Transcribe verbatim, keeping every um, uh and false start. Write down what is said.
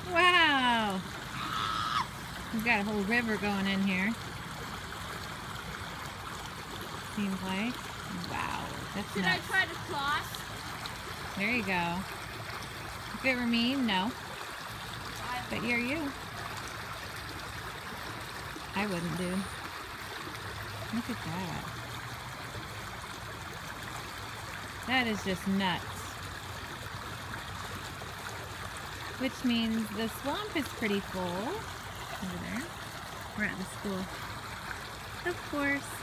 Wow. We've got a whole river going in here. Seems like. Wow. That's Should nuts. I try to cross? There you go. If it were me, no. But you're you. I wouldn't, dude. Look at that. That is just nuts. Which means the swamp is pretty full. Over there. We're at the school. Of course.